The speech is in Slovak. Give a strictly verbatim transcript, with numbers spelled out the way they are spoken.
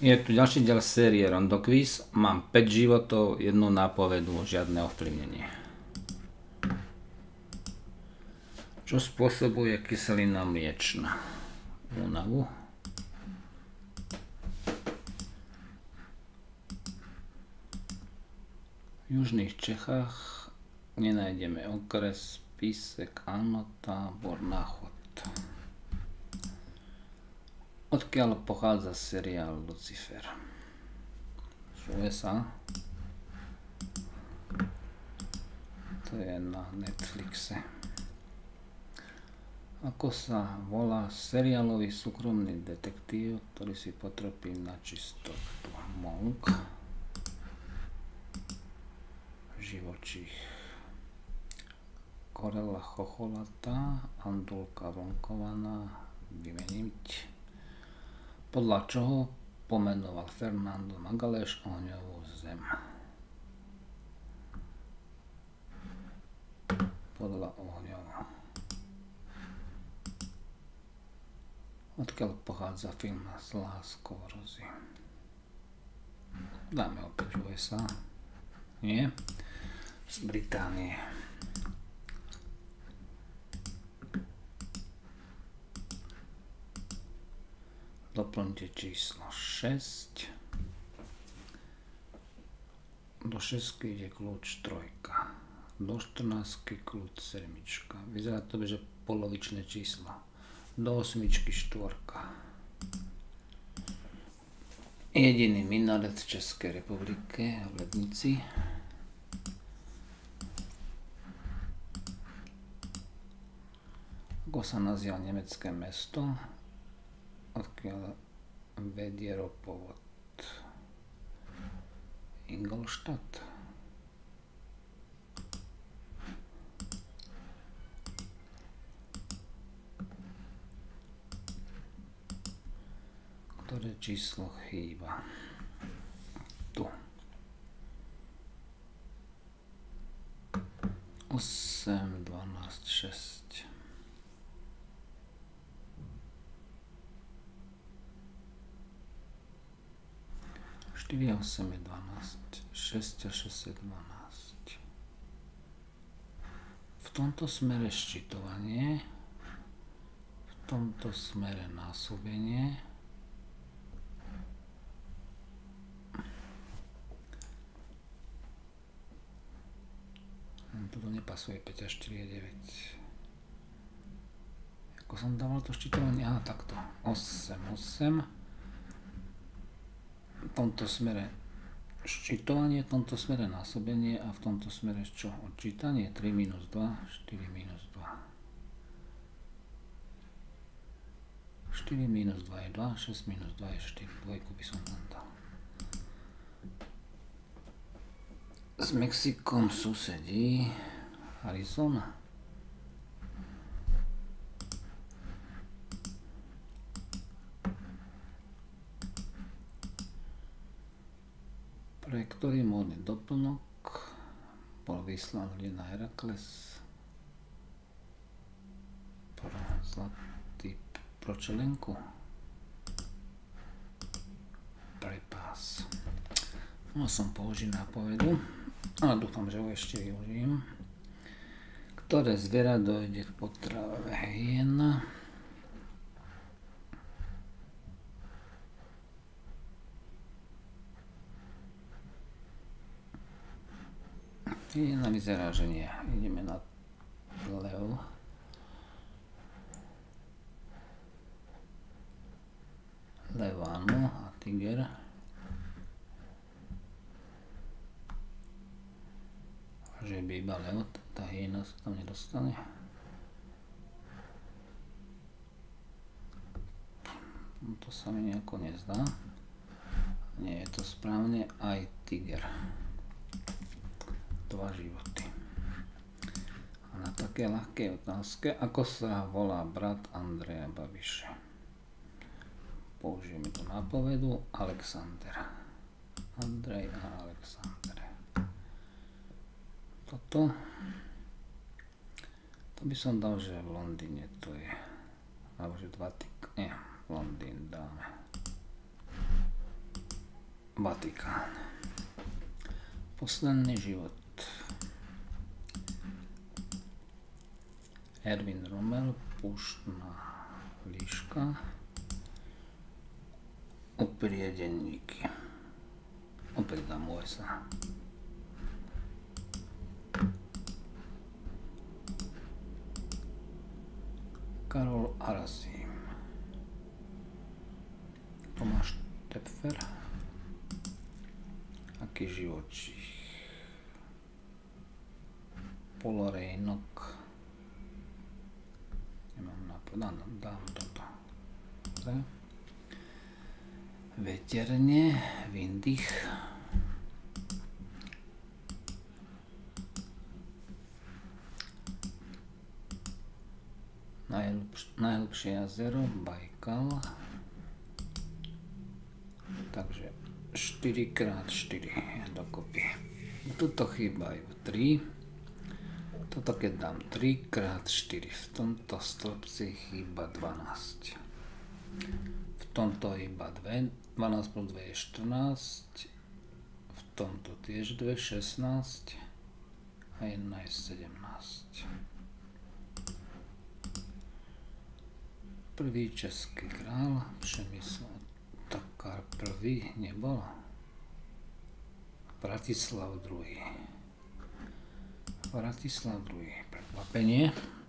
Je tu ďalší diel série Rondo Quiz. Mám päť životov, jednu nápovedu, žiadne ovplyvnenie. Čo spôsobuje kyselina mliečna? Únavu. V južných Čechách nenájdeme okres, Písek, áno, Tábor, Náchod. Odkiaľ pochádza seriál Lucifer? Z ú es á. To je na Netflixe. Ako sa volá seriálový súkromný detektív, ktorý si potropí na čistotu? Monk. Živočích. Korela chocholatá, Andulka vlnkovaná, vymeniť. Podľa čoho pomenoval Fernando Magalhães ohňovú zem? Podľa ohňov. Odkiaľ pochádza film S láskou Rozy? Dáme opäť ú es á. Nie? Z Británie. Doplňte číslo šesť. Do šesťky ide kľúč trojka. Do štrnástky kľúč sedmička. Vyzerá to, že polovičné číslo. Do osmičky štvorka. Jediný minaret v Českej republike v Lednici. Ako sa nazýva nemecké mesto, odkiaľ vedie ropovod? Ingolstadt. Ktoré číslo chýba? Tu. osem, dvanásť, šesť. štyri a osem je dvanásť, šesť a šesť je dvanásť. V tomto smere ščítovanie, v tomto smere násobenie, toto nepasuje, päť a štyri je deväť. Ako som dával to ščítovanie? Aha, takto. osem, osem. V tomto smere ščítovanie, v tomto smere násobenie a v tomto smere čo? Odčítanie. tri minus dva, štyri minus dva. štyri minus dva je dva, šesť minus dva je štyri. Dvojku by som tam dal. S Mexikom susedí Arizona. Pre ktorý módny doplnok bol vyslaný na Herakles? Pro zlatý pročelenku. Prepás. No som použil nápovedu, ale dúfam, že ho ešte využijem. Ktoré zviera dojde k potrave? Hyena. Hyena vyzerá, že nie. Ideme na lev. Lev áno a tiger. Že by iba lev, tá hyena sa tam nedostane. To sa mi nejako nezdá. Nie je to správne, aj tiger. Dva životy. A na také ľahké otázke, ako sa volá brat Andreja Babiša? Použijeme tu nápovedu Alexander. Andrej a Alexander. Toto. To by som dal, že v Londýne to je. Alebo že dva tyk. Nie, Londýn dáme. Vatikán. Posledný život. Erwin Rommel, Púštna líška. Opäť denníky. Opäť dám U S A. Karol Arazim. Tomáš Tepfer. Aký živočích. Polorejnok. Nemám nápad, dám toto. Dobre. Veterne, Vindych. Najhlbšie jazero, Bajkal. Takže štyri krát štyri dokopy. Tuto chýbajú tri. Toto keď dám tri krát štyri. V tomto stĺpci chýba dvanásť. V tomto iba dva. dvanásť plus dva je štrnásť. V tomto tiež dva, šestnásť. A jedna je sedemnásť. Prvý český král, Přemysl Takar prvý nebol. Vratislav druhý. Vratislav druhý. Prekvapenie.